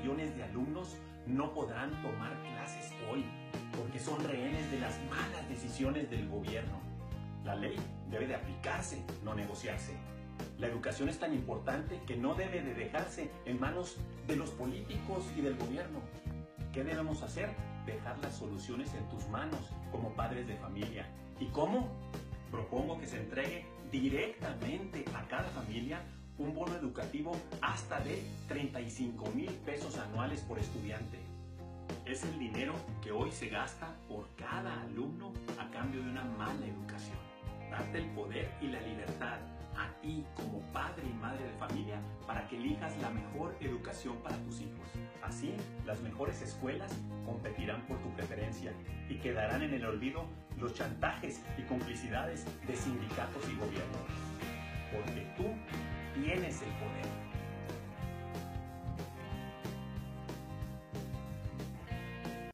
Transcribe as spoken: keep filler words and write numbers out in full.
millones de alumnos no podrán tomar clases hoy porque son rehenes de las malas decisiones del gobierno. La ley debe de aplicarse, no negociarse. La educación es tan importante que no debe de dejarse en manos de los políticos y del gobierno. ¿Qué debemos hacer? Dejar las soluciones en tus manos como padres de familia. ¿Y cómo? Propongo que se entregue directamente a cada familia un bono educativo hasta de treinta y cinco mil pesos anuales por estudiante. Es el dinero que hoy se gasta por cada alumno a cambio de una mala educación. Darte el poder y la libertad a ti como padre y madre de familia para que elijas la mejor educación para tus hijos. Así, las mejores escuelas competirán por tu preferencia y quedarán en el olvido los chantajes y complicidades de sindicatos y gobiernos. Porque tú tienes el poder.